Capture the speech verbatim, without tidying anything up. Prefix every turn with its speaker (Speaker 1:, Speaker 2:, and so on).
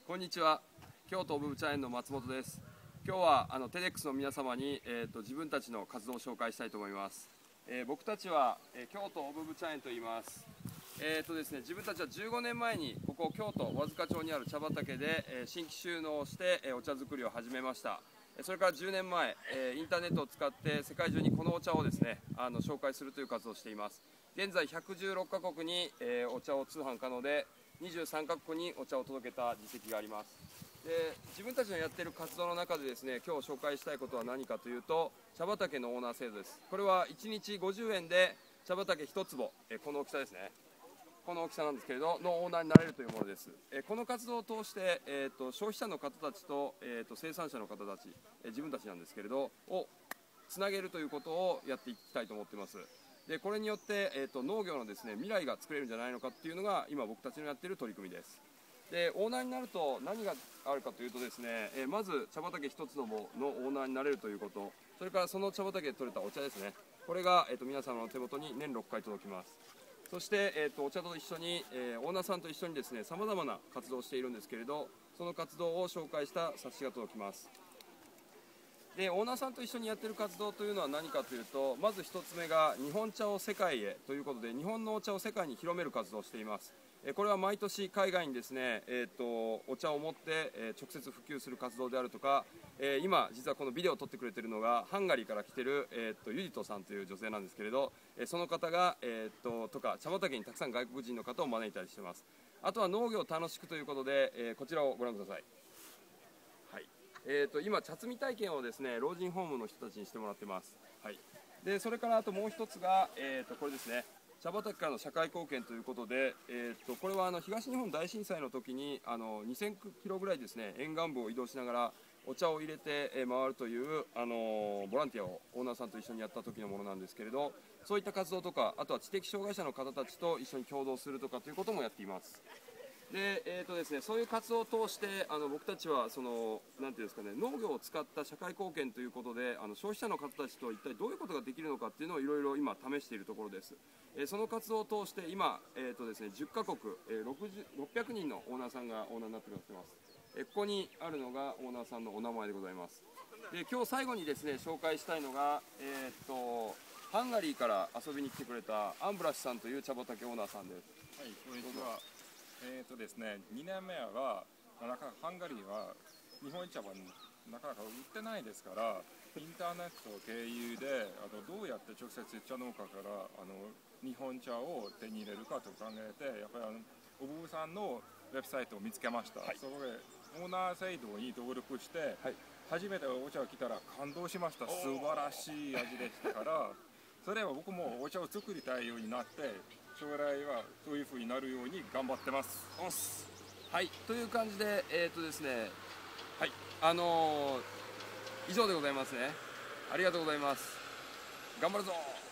Speaker 1: こんにちは。京都オブブ茶園の松本です。今日はあのテデックスの皆様に、えー、と自分たちの活動を紹介したいと思います。えー、僕たちは、えー、京都オブブ茶園と言います。えーとですね、自分たちはじゅうごねんまえにここ京都和塚町にある茶畑で、えー、新規収納をして、えー、お茶作りを始めました。それからじゅうねんまえ、えー、インターネットを使って世界中にこのお茶をですねあの紹介するという活動をしています。現在ひゃくじゅうろっかこくに、えー、お茶を通販可能でにじゅうさんかこくにお茶を届けた実績があります。で自分たちのやっている活動の中でですね今日紹介したいことは何かというと、茶畑のオーナー制度です。これはいちにちごじゅうえんで茶畑いちつぼ、えー、この大きさですね、この大きさなんですけれどのオーナーになれるというものです。えー、この活動を通して、えー、と消費者の方たちと、えー、と生産者の方たち、えー、自分たちなんですけれどをつなげるということをやっていきたいと思っています。でこれによって、えー、と農業のですね未来が作れるんじゃないのかっていうのが今僕たちのやっている取り組みです。でオーナーになると何があるかというとですね、えー、まず茶畑一つのものオーナーになれるということ、それからその茶畑で採れたお茶ですね、これが、えー、と皆様の手元に年ろっかい届きます。そして、えー、とお茶と一緒に、えー、オーナーさんと一緒にですねさまざまな活動をしているんですけれど、その活動を紹介した冊子が届きます。でオーナーさんと一緒にやっている活動というのは何かというと、まずひとつめが日本茶を世界へということで、日本のお茶を世界に広める活動をしています。これは毎年海外にですね、えー、とお茶を持って、えー、直接普及する活動であるとか、えー、今実はこのビデオを撮ってくれているのがハンガリーから来ている、えー、とユジトさんという女性なんですけれど、えー、その方が、えー、ととか茶畑にたくさん外国人の方を招いたりしています。あとは農業を楽しくということで、えー、こちらをご覧ください。えー、と今茶摘み体験をですね老人ホームの人たちにしてもらってます。はい、でそれからあともう一つが、えー、とこれですね、茶畑からの社会貢献ということで、えー、とこれはあの東日本大震災の時にあのにせんキロぐらいですね沿岸部を移動しながらお茶を入れて回るという、あのー、ボランティアをオーナーさんと一緒にやった時のものなんですけれど、そういった活動とか、あとは知的障害者の方たちと一緒に共同するとかということもやっています。でえーとですね、そういう活動を通してあの僕たちはそのなんていうんですかね、農業を使った社会貢献ということであの消費者の方たちと一体どういうことができるのかっていうのをいろいろ今試しているところです。えー、その活動を通して今、えーとですね、じゅっかこく、えー、ろくぴゃくにんのオーナーさんがオーナーになってくださってます。えー、ここにあるのがオーナーさんのお名前でございます。で今日最後にですね紹介したいのが、えーとハンガリーから遊びに来てくれたアンブラシさんという茶畑オーナーさんです。
Speaker 2: はい、こんにちは。えーとですね、にねんめはなかなかハンガリーは日本茶はなかなか売ってないですから、インターネット経由であのどうやって直接茶農家からあの日本茶を手に入れるかと考えて、やっぱりあのおぶぶさんのウェブサイトを見つけました。はい、そこでオーナー制度に登録して、はい、初めてお茶を来たら感動しました。素晴らしい味でしたからそれは僕もお茶を作りたいようになって、将来はそういう風になるように頑張ってます。
Speaker 1: おっす。はい、という感じで、えーとですね、はい、あのー、以上でございますね。ありがとうございます。頑張るぞー。